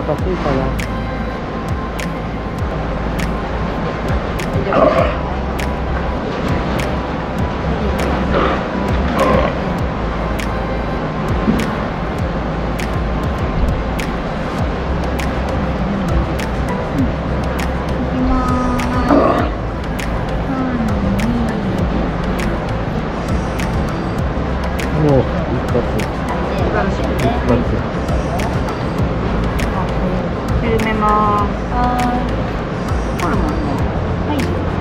かついかな。もう一発。 緩めます。ホルモンの。はい。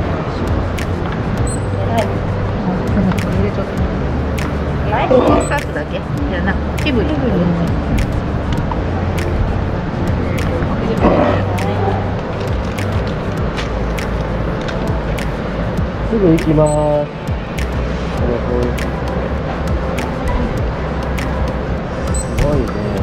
入れちゃった。はい。スタートだけ。いやな。気分。 すぐ行きます。すごいね。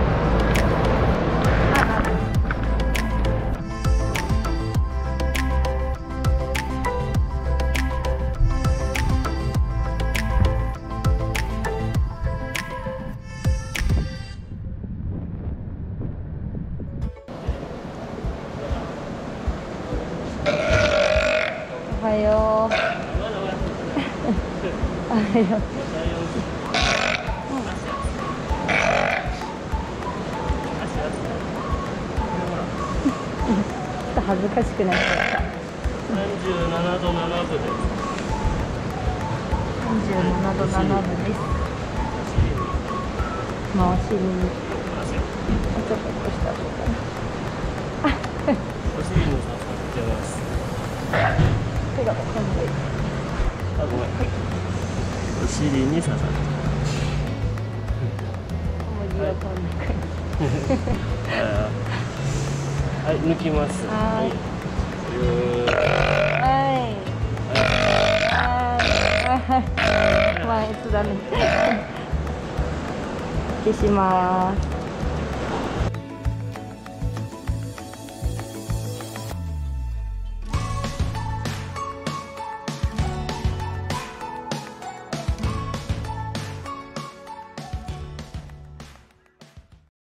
おはよう。おはよう。恥ずかしくなっちゃった。 37度7分です。 37度7分です。まあお尻にちょっとした方がお尻に刺さってます。 手が込んで。 あ、ごめん。はい。お尻に刺さってます。 文字がこんな感じ。 はい、抜きます。 はい。はい。前つだね。消します。